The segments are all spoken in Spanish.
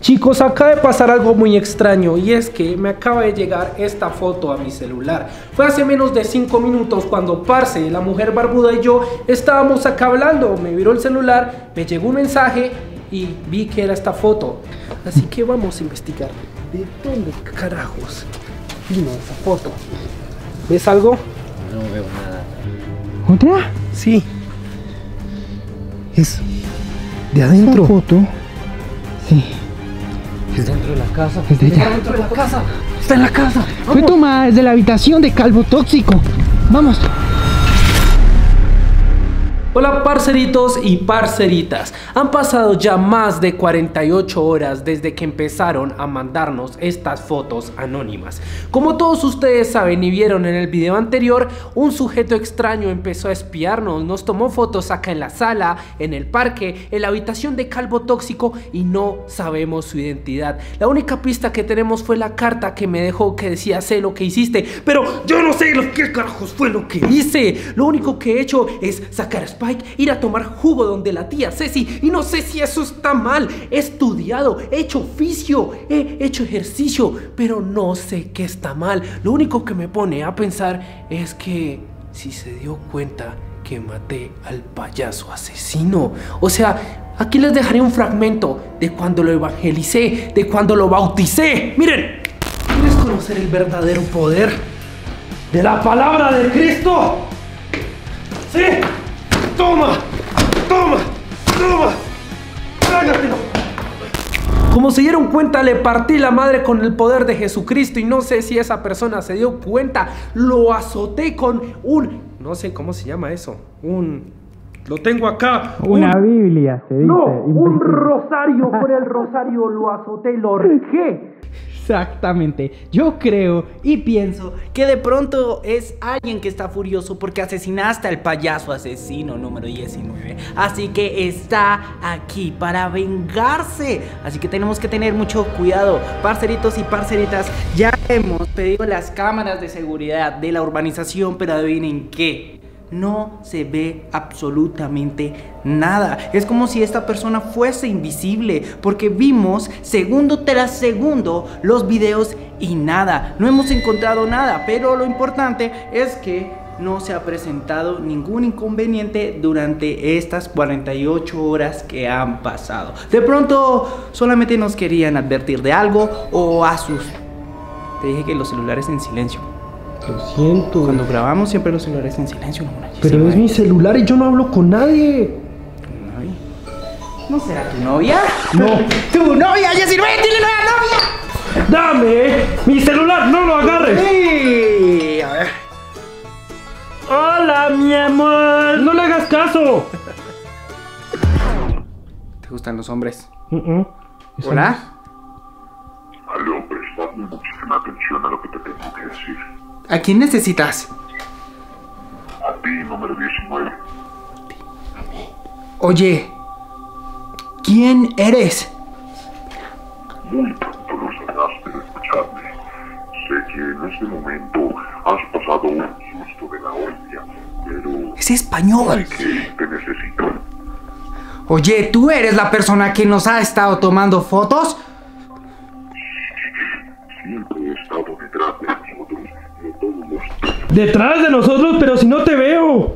Chicos, acaba de pasar algo muy extraño y es que me acaba de llegar esta foto a mi celular. Fue hace menos de 5 minutos cuando Parce, la mujer barbuda y yo estábamos acá hablando. Me viró el celular, me llegó un mensaje y vi que era esta foto. Así que vamos a investigar de dónde carajos vino esa foto. ¿Ves algo? No veo nada. ¿Otra? Sí. Es de adentro. ¿Esa foto? Sí. Es dentro de la casa. Es de ella. Dentro de la casa. Está en la casa. Fue tomada desde la habitación de Calvo Tóxico. Vamos. Hola parceritos y parceritas, han pasado ya más de 48 horas desde que empezaron a mandarnos estas fotos anónimas. Como todos ustedes saben y vieron en el video anterior, un sujeto extraño empezó a espiarnos, nos tomó fotos acá en la sala, en el parque, en la habitación de Calvo Tóxico y no sabemos su identidad. La única pista que tenemos fue la carta que me dejó que decía sé lo que hiciste, pero yo no sé qué carajos fue lo que hice. Lo único que he hecho es sacar a Spike, ir a tomar jugo donde la tía Ceci y no sé si eso está mal. He estudiado, he hecho oficio, he hecho ejercicio, pero no sé qué está mal. Lo único que me pone a pensar es que si se dio cuenta que maté al payaso asesino. O sea, aquí les dejaré un fragmento de cuando lo evangelicé, de cuando lo bauticé. Miren, ¿quieres conocer el verdadero poder de la palabra de Cristo? ¡Sí! ¡Toma! ¡Toma! ¡Toma! ¡Trágatelo! Como se dieron cuenta, le partí la madre con el poder de Jesucristo y no sé si esa persona se dio cuenta. Lo azoté con no sé cómo se llama eso. Lo tengo acá. Una Biblia, se dice. No, un rosario. Con el rosario lo azoté y lo ahorqué. Exactamente. Yo creo y pienso que de pronto es alguien que está furioso porque asesinaste al payaso asesino número 19. Así que está aquí para vengarse. Así que tenemos que tener mucho cuidado. Parceritos y parceritas, ya hemos pedido las cámaras de seguridad de la urbanización, pero adivinen qué. No se ve absolutamente nada. Es como si esta persona fuese invisible, porque vimos segundo tras segundo los videos y nada. No hemos encontrado nada, pero lo importante es que no se ha presentado ningún inconveniente durante estas 48 horas que han pasado. De pronto solamente nos querían advertir de algo o Te dije que los celulares en silencio. Lo siento. Cuando grabamos siempre los celulares en silencio, ¿no? Pero es mi celular y yo no hablo con nadie. ¿No será tu novia? No. ¡Tu novia, Jessy! ¡Ven, dile nueva novia! ¡Dame! ¡Mi celular! ¡No lo agarres! Sí, a ver. ¡Hola, mi amor! ¡No le hagas caso! ¿Te gustan los hombres? ¿Hola? Aló, prestadme muchísima atención a lo que te tengo que decir. ¿A quién necesitas? A ti, número 19. Oye, ¿quién eres? Muy pronto lo sabrás, pero escuchadme. Sé que en este momento has pasado un susto de la hostia, pero... Es español. Sé que te necesito. Oye, ¿tú eres la persona que nos ha estado tomando fotos? Siempre he estado detrás de nosotros, de todos los... ¡Detrás de nosotros, pero si no te veo!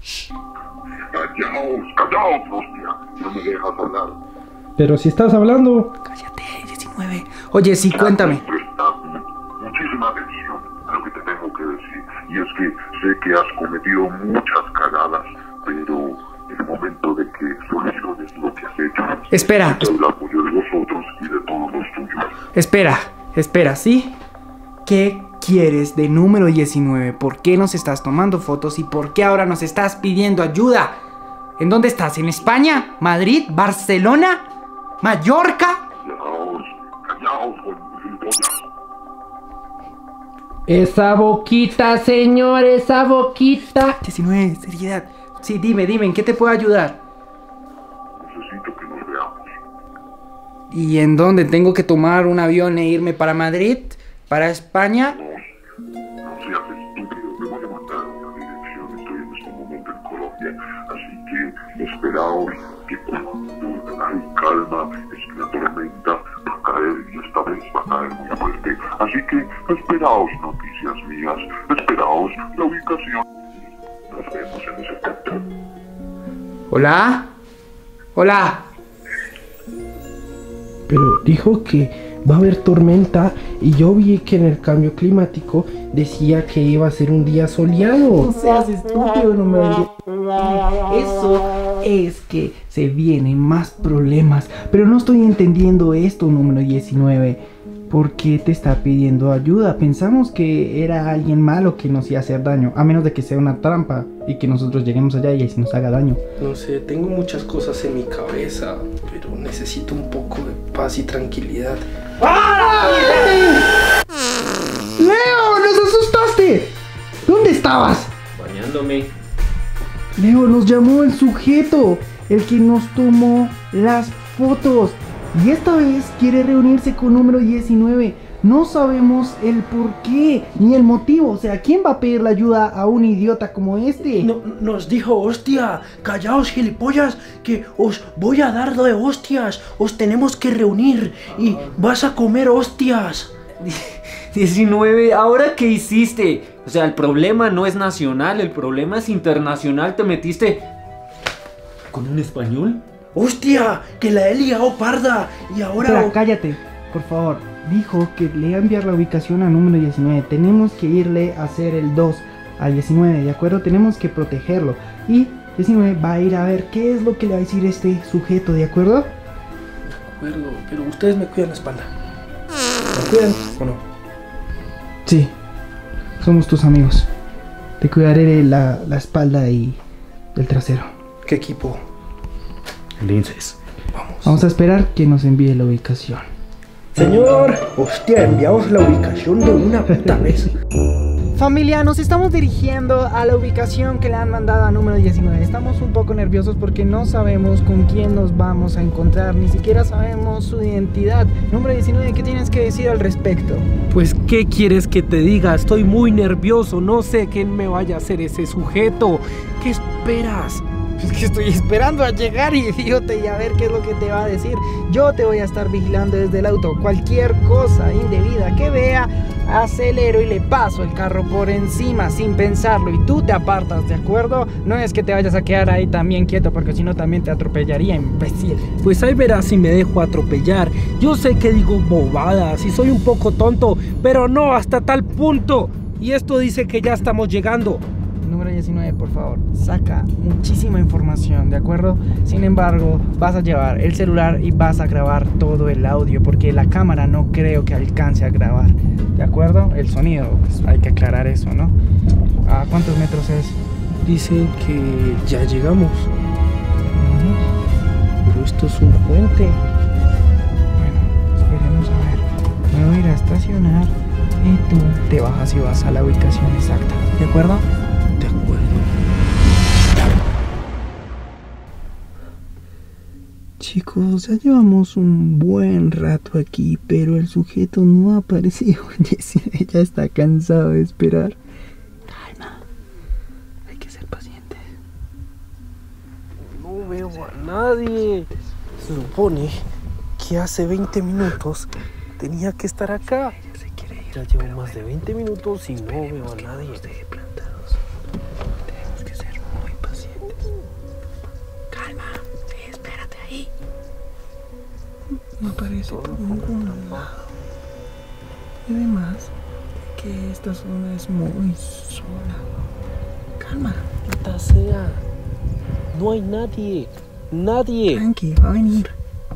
Callaos, hostia. No me dejas hablar. Pero si estás hablando. Cállate, 19. Oye, sí, cuéntame. Prestadme muchísima atención a lo que te tengo que decir. Y es que sé que has cometido muchas cagadas, pero el momento de que soluciones lo que has hecho... Espera. El apoyo de vosotros y de todos los tuyos. Espera, ¿sí? ¿Qué quieres de número 19? ¿Por qué nos estás tomando fotos y por qué ahora nos estás pidiendo ayuda? ¿En dónde estás? ¿En España? ¿Madrid? ¿Barcelona? ¿Mallorca? Callaos, gilipollas. Esa boquita, señor, esa boquita. 19, seriedad. Sí, dime, ¿en qué te puedo ayudar? Necesito que nos veamos. ¿Y en dónde? ¿Tengo que tomar un avión e irme para Madrid? ¿Para España? No seas estúpido, me voy a mandar una dirección. Estoy en este momento en Colombia, así que esperaos que cuando hay calma, es una tormenta, Así que esperaos noticias mías, esperaos la ubicación. Nos vemos en ese punto. ¿Hola? ¿Hola? Pero dijo que va a haber tormenta y yo vi que en el cambio climático decía que iba a ser un día soleado. No seas estúpido, no me vengas. Eso es que se vienen más problemas. Pero no estoy entendiendo esto, número 19. ¿Por qué te está pidiendo ayuda? Pensamos que era alguien malo que nos iba a hacer daño. A menos de que sea una trampa y que nosotros lleguemos allá y se nos haga daño. No sé, tengo muchas cosas en mi cabeza, pero necesito un poco de paz y tranquilidad. ¡Leo! ¡Nos asustaste! ¿Dónde estabas? Bañándome. Leo, nos llamó el sujeto, el que nos tomó las fotos. Y esta vez quiere reunirse con número 19. No sabemos el por qué, ni el motivo. O sea, ¿quién va a pedirle ayuda a un idiota como este? No, nos dijo, hostia, callaos gilipollas, que os voy a dar de hostias. Os tenemos que reunir y vas a comer hostias. 19, ¿ahora qué hiciste? O sea, el problema no es nacional, el problema es internacional. ¿Te metiste con un español? Hostia, que la he liado parda y ahora... Espera, cállate, por favor. Dijo que le iba a enviar la ubicación a número 19. Tenemos que irle a hacer el 2 al 19, ¿de acuerdo? Tenemos que protegerlo. Y 19 va a ir a ver qué es lo que le va a decir este sujeto, ¿de acuerdo? De acuerdo, pero ustedes me cuidan la espalda. ¿Me cuidan o no? Sí, somos tus amigos. Te cuidaré la espalda y el trasero. ¿Qué equipo? Linces. Vamos a esperar que nos envíe la ubicación. Señor, hostia, enviamos la ubicación de una puta vez. Familia, nos estamos dirigiendo a la ubicación que le han mandado a número 19. Estamos un poco nerviosos porque no sabemos con quién nos vamos a encontrar. Ni siquiera sabemos su identidad. Número 19, ¿qué tienes que decir al respecto? Pues, ¿qué quieres que te diga? Estoy muy nervioso, no sé quién me vaya a hacer ese sujeto. ¿Qué esperas? Es que estoy esperando a llegar, idiota, y a ver qué es lo que te va a decir. Yo te voy a estar vigilando desde el auto. Cualquier cosa indebida que vea, acelero y le paso el carro por encima sin pensarlo. Y tú te apartas, ¿de acuerdo? No es que te vayas a quedar ahí también quieto, porque si no también te atropellaría, imbécil. Pues ahí verás si me dejo atropellar. Yo sé que digo bobadas y soy un poco tonto, pero no hasta tal punto. Y esto dice que ya estamos llegando. Número 19, por favor, saca muchísima información, ¿de acuerdo? Sin embargo, vas a llevar el celular y vas a grabar todo el audio, porque la cámara no creo que alcance a grabar, ¿de acuerdo? El sonido, pues hay que aclarar eso, ¿no? ¿A cuántos metros es? Dicen que ya llegamos. Pero esto es un puente. Bueno, esperemos a ver. Me voy a ir a estacionar y tú te bajas y vas a la ubicación exacta, ¿de acuerdo? De acuerdo. Chicos, ya llevamos un buen rato aquí, pero el sujeto no ha aparecido. Ya está cansado de esperar. Calma, hay que ser pacientes. No veo a nadie. Se supone que hace 20 minutos tenía que estar acá. Ya llevo más de 20 minutos y no veo a nadie. Tenemos que ser muy pacientes. Calma, sí, espérate ahí. No aparece por ningún lado. Y además, que esta zona es muy sola. Calma. Maldita sea. No hay nadie. Nadie. Tranqui, va a venir.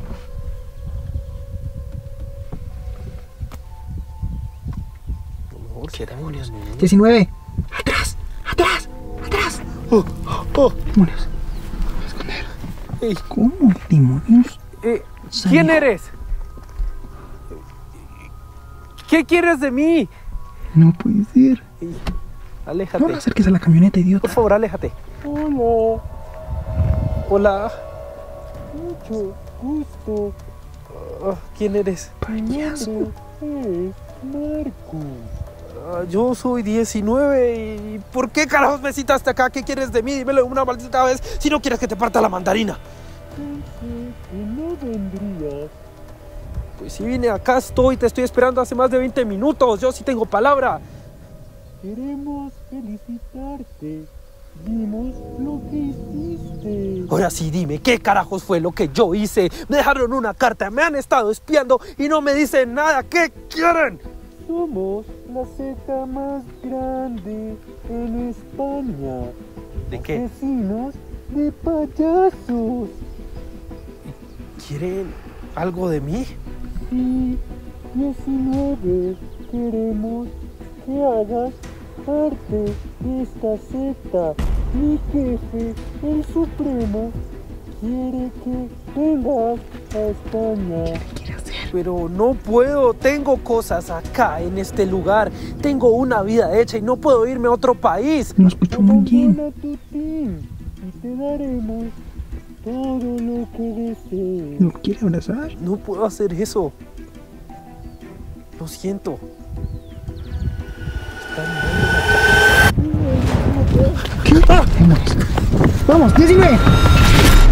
A lo mejor será una niña. 19. ¡Atrás! ¡Atrás! ¡Atrás! Oh. ¡Demonios! Voy a esconder. Ey. ¿Cómo? ¿Demonios? ¿Quién eres? ¿Qué quieres de mí? No puede ser. Aléjate. No me acerques a la camioneta, idiota. Por favor, aléjate. Hola. Hola. Mucho gusto. ¿Quién eres? Payaso. Marco. Yo soy 19 y... ¿Por qué carajos me citaste acá? ¿Qué quieres de mí? Dímelo una maldita vez si no quieres que te parta la mandarina. No vendrías Pues sí vine, acá estoy, te estoy esperando hace más de 20 minutos. Yo sí tengo palabra. Queremos felicitarte. Vimos lo que hiciste. Ahora sí, dime, ¿qué carajos fue lo que yo hice? Me dejaron una carta, me han estado espiando y no me dicen nada. ¿Qué quieren? Somos la secta más grande en España. ¿De qué? Asesinos de payasos. ¿Quieren algo de mí? Sí, 19. Queremos que hagas parte de esta secta. Mi jefe, el Supremo, quiere que vengas a España. Pero no puedo, tengo cosas acá en este lugar. Tengo una vida hecha y no puedo irme a otro país. No escucho muy bien. Abandona tu team y te daremos todo lo que desees. ¿No quiere abrazar? No puedo hacer eso. Lo siento. ¿Qué? Vamos, 19.